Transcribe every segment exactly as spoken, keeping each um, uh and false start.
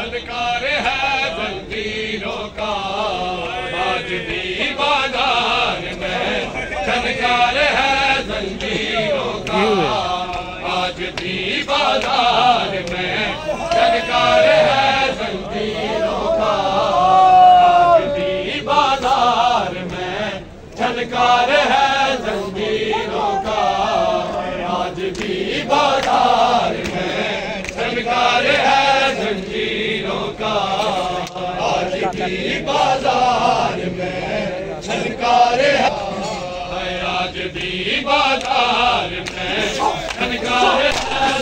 छनकार है जंजीरों का आज भी बाजार में, छनकार है जंजीरों का आज भी बाजार में, छनकार है जंजीरों का आज भी बाजार में, छनकार है जंजीरों का आज भी बाजार में, छनकार है जंजीरों का आज भी बाजार में, छनकार है आज भी बाजार में, छनकार है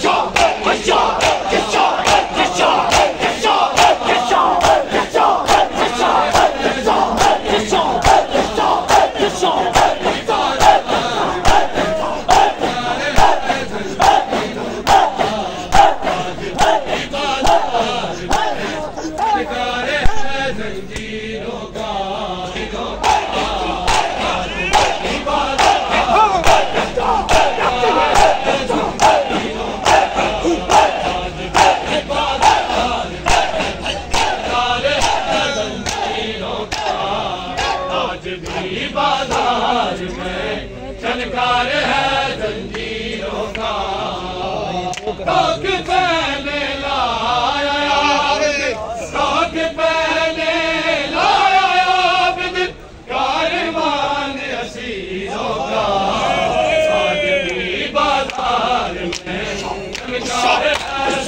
बाजार में, छनकार है जंजीरों का ताक पहने लाया, ताक पहने लाया बिन कारवान असीरों का आज भी बाजार में, छनकार है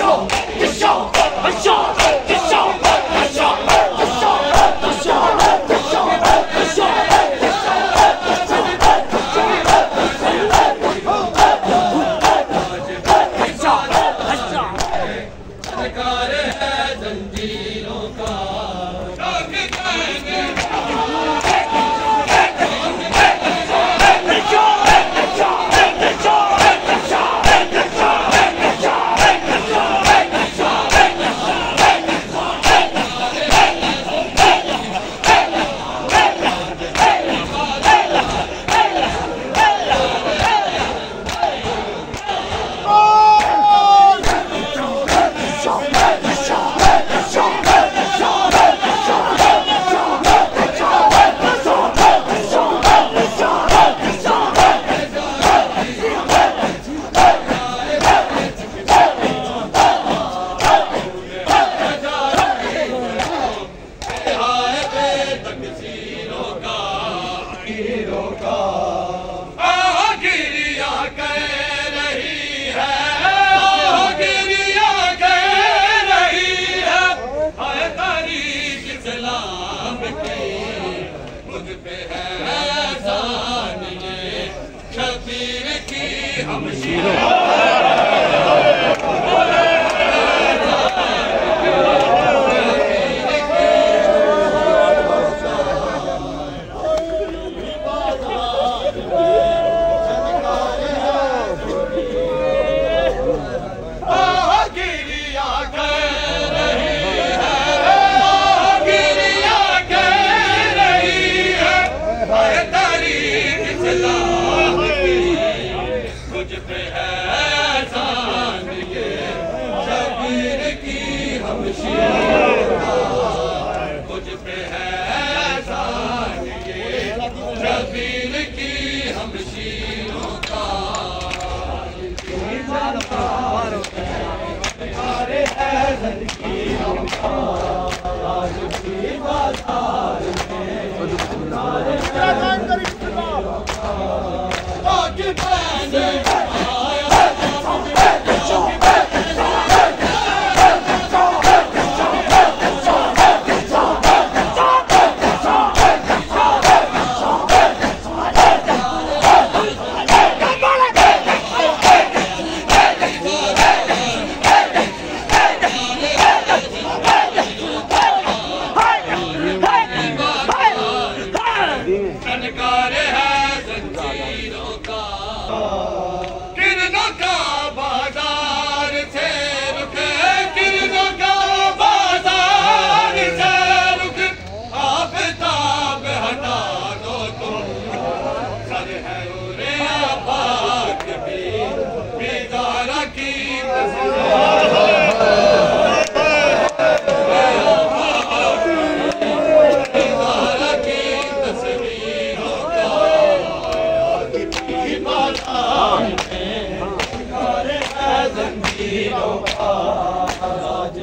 छनकार है जंजीरों का ताक पहने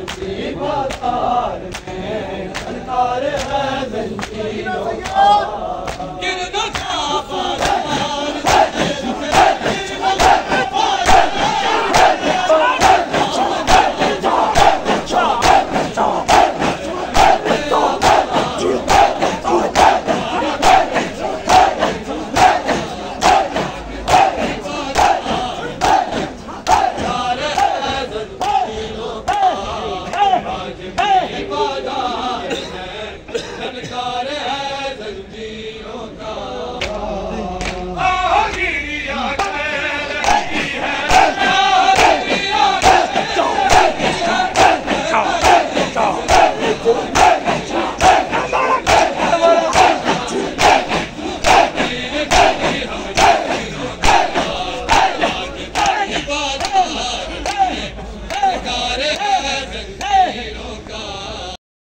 की बाजार